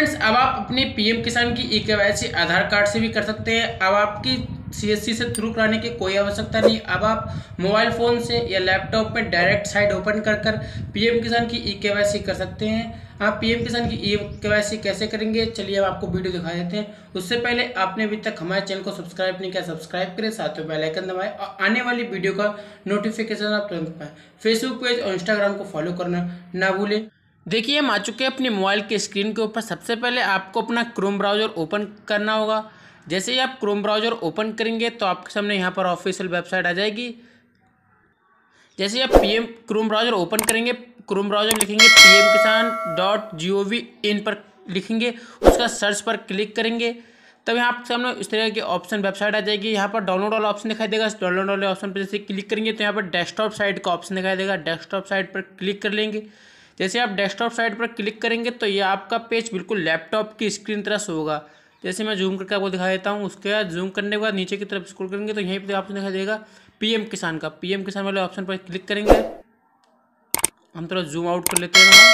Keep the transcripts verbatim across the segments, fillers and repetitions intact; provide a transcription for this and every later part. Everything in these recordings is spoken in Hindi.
फ्रेंड्स, अब आप अपने पीएम किसान की ई केवाईसी आधार कार्ड से भी कर सकते हैं। अब आपकी सीएससी से थ्रू कराने की कोई आवश्यकता नहीं। अब आप मोबाइल फ़ोन से या लैपटॉप में डायरेक्ट साइट ओपन कर कर पीएम किसान की ई केवाईसी कर सकते हैं। आप पीएम किसान की ई केवाईसी कैसे करेंगे, चलिए अब आपको वीडियो दिखा देते हैं। उससे पहले आपने अभी तक हमारे चैनल को सब्सक्राइब नहीं किया, सब्सक्राइब करें, साथ में बेल आइकन दबाएं और आने वाली वीडियो का नोटिफिकेशन आप तुरंत पाएं। फेसबुक पेज और इंस्टाग्राम को फॉलो करना ना भूलें। देखिए, हम आ चुके हैं अपने मोबाइल के स्क्रीन के ऊपर। सबसे पहले आपको अपना क्रोम ब्राउज़र ओपन करना होगा। जैसे ही आप क्रोम ब्राउज़र ओपन करेंगे तो आपके सामने यहाँ पर ऑफिशियल वेबसाइट आ जाएगी। जैसे ही आप पीएम क्रोम ब्राउज़र ओपन करेंगे, क्रोम ब्राउज़र लिखेंगे P M Kisan dot G O V in पर लिखेंगे, उसका सर्च पर क्लिक करेंगे, तब यहाँ आपके सामने इस तरह की ऑप्शन वेबसाइट आ जाएगी। यहाँ पर डाउनलोड वाला ऑप्शन दिखाई देगा। डाउनलोड वाले ऑप्शन पर जैसे क्लिक करेंगे तो यहाँ पर डेस्कटॉप साइट का ऑप्शन दिखाई देगा। डेस्कटॉप साइट पर क्लिक कर लेंगे। जैसे आप डेस्कटॉप साइट पर क्लिक करेंगे तो ये आपका पेज बिल्कुल लैपटॉप की स्क्रीन तरह से होगा। जैसे मैं जूम करके आपको दिखा देता हूँ। उसके बाद जूम करने के बाद नीचे की तरफ स्क्रॉल करेंगे तो यहीं पर ऑप्शन दिखाई देगा पीएम किसान का। पीएम किसान वाले ऑप्शन पर क्लिक करेंगे। हम थोड़ा जूम आउट कर लेते हैं।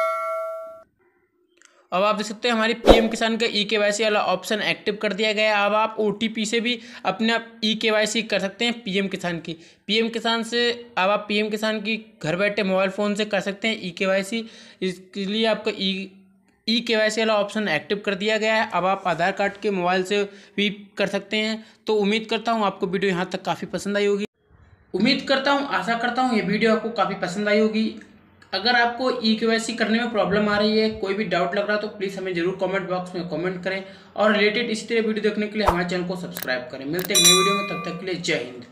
अब आप देख सकते हैं हमारी पीएम किसान का ई केवाईसी वाला ऑप्शन एक्टिव कर दिया गया है। अब आप ओटीपी से भी अपने ई केवाईसी कर सकते हैं पीएम किसान की। पीएम किसान से अब आप पीएम किसान की घर बैठे मोबाइल फ़ोन से कर सकते हैं ई केवाईसी। इसके लिए आपका ई ई केवाईसी वाला ऑप्शन एक्टिव कर दिया गया है। अब आप आधार कार्ड के मोबाइल से भी कर सकते हैं। तो उम्मीद करता हूँ आपको वीडियो यहाँ तक काफ़ी पसंद आई होगी। उम्मीद करता हूँ, आशा करता हूँ ये वीडियो आपको काफ़ी पसंद आई होगी। अगर आपको ई केवाईसी करने में प्रॉब्लम आ रही है, कोई भी डाउट लग रहा है तो प्लीज़ हमें जरूर कमेंट बॉक्स में कमेंट करें और रिलेटेड इसी तरह वीडियो देखने के लिए हमारे चैनल को सब्सक्राइब करें। मिलते हैं नई वीडियो में, तब तक के लिए जय हिंद।